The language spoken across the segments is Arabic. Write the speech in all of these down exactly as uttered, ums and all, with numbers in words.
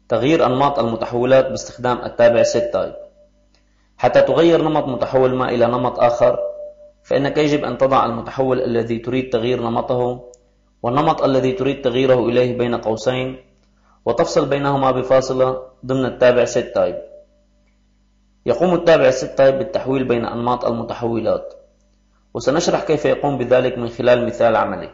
تغيير أنماط المتحولات باستخدام التابع set type. حتى تغير نمط متحول ما إلى نمط آخر، فإنك يجب أن تضع المتحول الذي تريد تغيير نمطه والنمط الذي تريد تغييره إليه بين قوسين، وتفصل بينهما بفاصلة ضمن التابع set type. يقوم التابع set type بالتحويل بين أنماط المتحولات، وسنشرح كيف يقوم بذلك من خلال مثال عملي.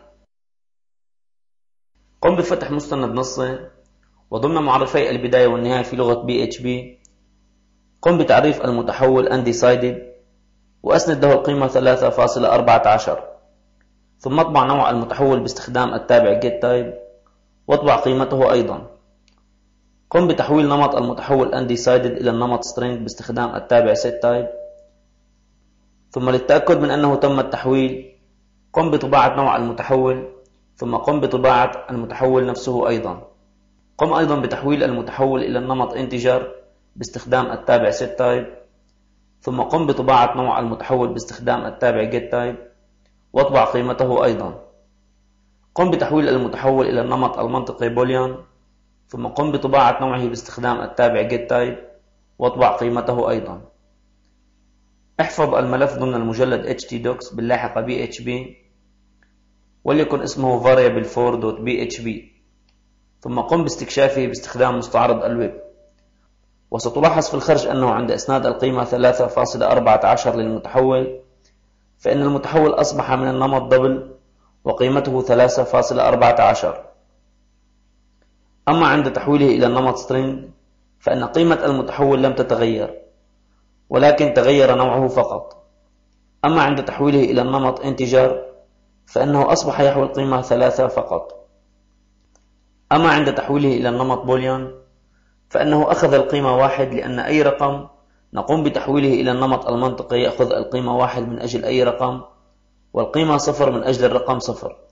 قم بفتح مستند نصي، وضمن معرفي البداية والنهاية في لغة بي إتش بي قم بتعريف المتحول undecided وأسند له القيمة ثلاثة فاصلة أربعة عشر، ثم اطبع نوع المتحول باستخدام التابع getType واطبع قيمته أيضا. قم بتحويل نمط المتحول undecided إلى النمط string باستخدام التابع setType، ثم للتأكد من أنه تم التحويل قم بطباعة نوع المتحول، ثم قم بطباعة المتحول نفسه أيضا. قم أيضا بتحويل المتحول إلى النمط integer باستخدام التابع setType، ثم قم بطباعة نوع المتحول باستخدام التابع getType واطبع قيمته أيضا. قم بتحويل المتحول إلى النمط المنطقي boolean، ثم قم بطباعة نوعه باستخدام التابع getType واطبع قيمته أيضا. احفظ الملف ضمن المجلد htdocs باللاحقة بي إتش بي وليكن اسمه variable four dot b h p، ثم قم باستكشافه باستخدام مستعرض الويب. وستلاحظ في الخرج أنه عند إسناد القيمة ثلاثة فاصلة أربعة عشر للمتحول فإن المتحول أصبح من النمط دبل وقيمته ثلاثة فاصلة أربعة عشر. أما عند تحويله إلى النمط string فإن قيمة المتحول لم تتغير ولكن تغير نوعه فقط. أما عند تحويله إلى النمط integer فإنه أصبح يحوي القيمة ثلاثة فقط. أما عند تحويله إلى النمط boolean فإنه أخذ القيمة واحد، لأن أي رقم نقوم بتحويله إلى النمط المنطقي يأخذ القيمة واحد من أجل أي رقم، والقيمة صفر من أجل الرقم صفر.